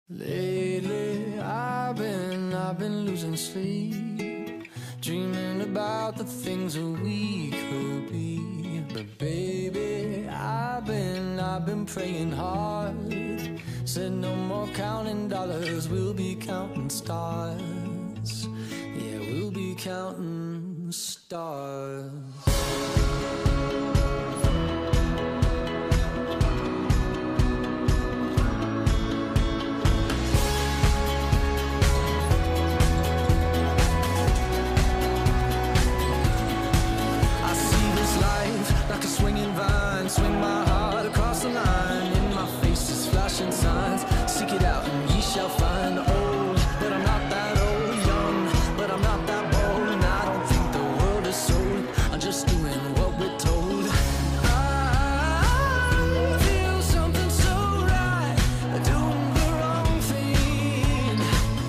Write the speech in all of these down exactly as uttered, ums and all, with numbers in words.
Lately, I've been, I've been losing sleep, dreaming about the things that we could be. But baby, I've been, I've been praying hard. Said no more counting dollars, we'll be counting stars. Yeah, we'll be counting stars. Like a swinging vine, swing my heart across the line. In my face is flashing signs. Seek it out and ye shall find. Old, but I'm not that old. Young, but I'm not that bold. And I don't think the world is sold. I'm just doing what we're told. I feel something so right, doing the wrong thing.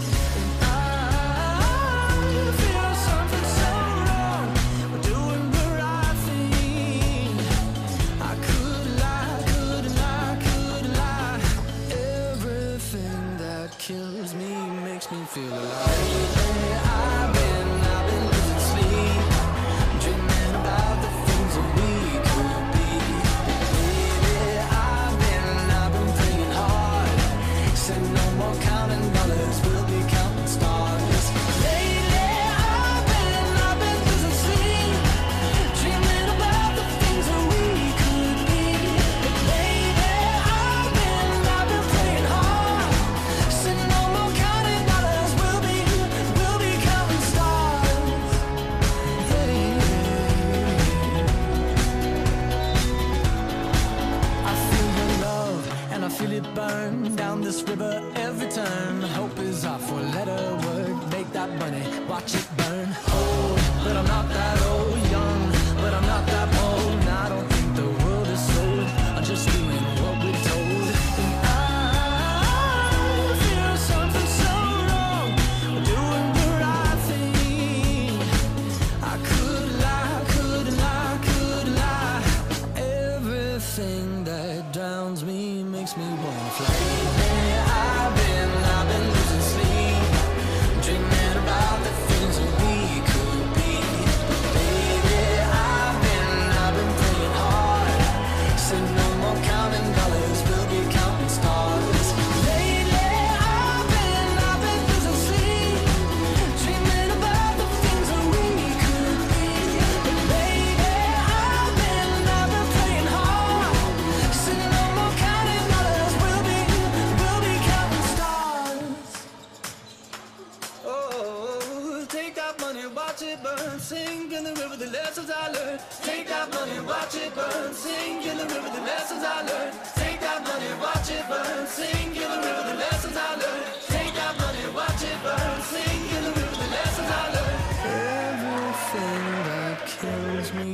And I feel something so wrong, doing the right thing. I could lie, could lie, could lie. Everything that kills me makes me feel alive. Lately, I've been, I've been losing sleep, dreaming about the things that we could be. Baby, I've been, I've been praying hard. Said no more counting dollars, we'll be counting stars. Lately, I've been, I've been losing sleep, dreaming about the things that we could be. Baby, I've been, I've been praying hard. Said no more counting dollars, we'll be, we'll be counting stars. Hey. I feel your love and I feel it burn down this river every turn. Hope is our four-letter word. Make that money, watch it burn. Old, but I'm not that old. Young, but I'm not that bold. And I don't think the world is sold. I'm just doing what we're told. And I feel something so wrong, doing the right thing. I could lie, could lie, could lie. Everything that drowns me makes me wanna fly. Lately, I've been, I've been losing sleep, dreaming about the things that we could be. Baby, I've been, I've been praying hard. Said no more counting dollars, we'll be counting stars. Lately, I've been, I've been losing sleep, dreaming about the things that we could be. Baby, I've been, I've been praying hard. Said no more counting dollars, we'll be, we'll be counting stars. Oh, take that money, watch it burn. Sing in the river the lessons I learned. Take that money, watch it burn. Sing in the river the lessons I learned. Take that money, watch it burn. Sing in the river the lessons I learned. Take that money, watch it burn. Sing in the river the lessons I learned. Everything that kills me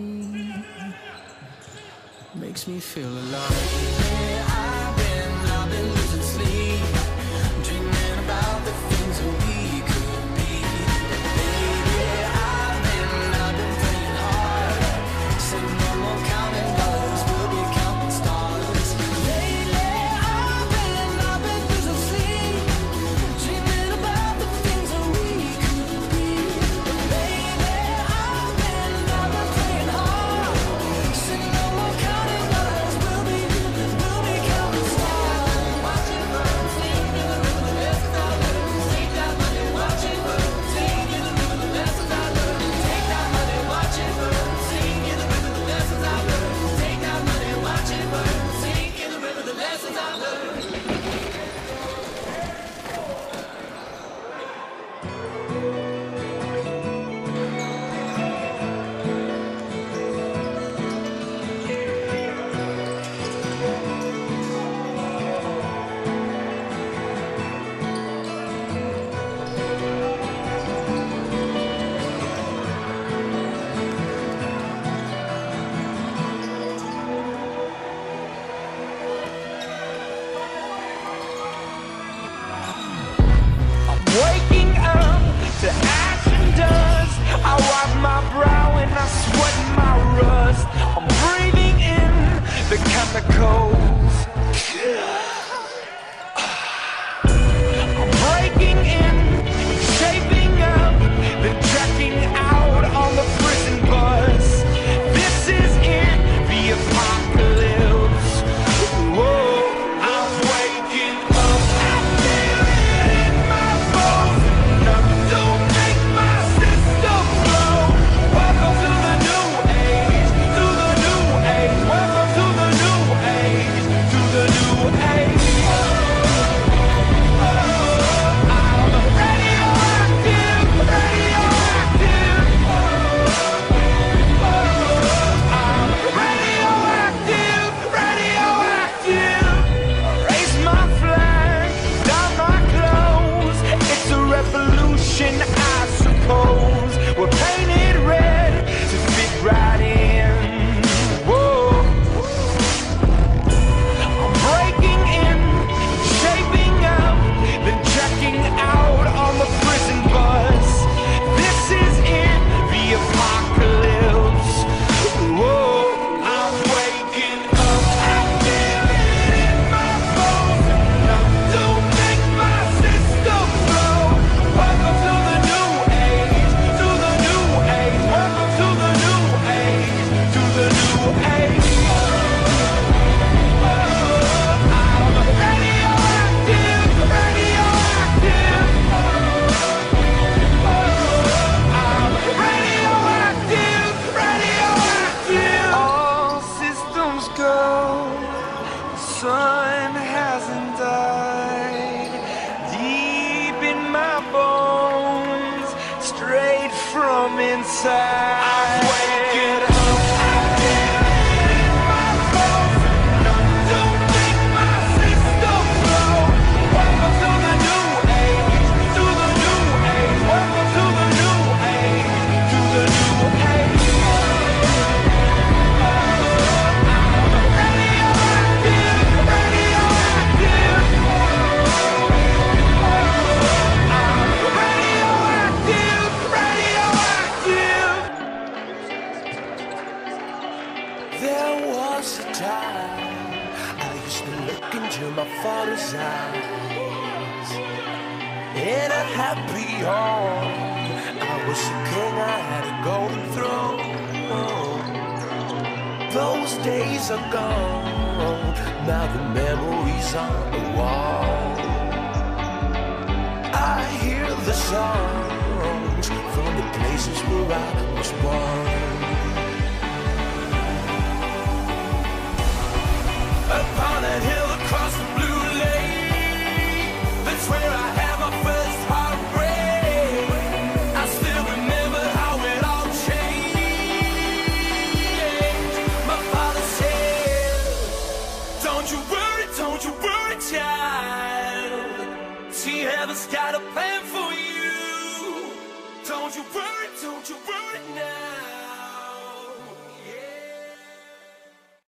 makes me feel alive. Lately, I've been, I've been losing sleep, dreaming about the things that we could be. Baby, I've been, I've been praying hard. Said no more counting dollars, we'll be counting stars. Lately, I've been, I've been losing sleep, dreaming about the things that we could be. Baby, I've been, I've been praying hard. Said no more counting dollars, we'll be, we'll be counting stars. Watch it burn, sing in the river the lessons I learned. Take that money, watch it burn, sing in the river the lessons I learned. Take that money, watch it burn, sing in the river the lessons I learned. Take that money, watch it burn, sing in the river the lessons I learned. Waking up to ash and dust, I wipe my brow and I sweat my rust. I'm breathing in the chemicals. from inside. I'm waking up again. My bones don't make my system blow. Welcome to the new age, to the new age. Welcome to the new age, to the new age. There was a time I used to look into my father's eyes. In a happy home, I was a king, I had a golden throne. Those days are gone, now the memories on the wall. I hear the songs from the places where I was born. Upon a hill across the blue lake, that's where I had my first heartbreak. I still remember how it all changed. My father said, don't you worry, don't you worry, child. See, heaven's got a plan for you. Don't you worry, don't you worry now.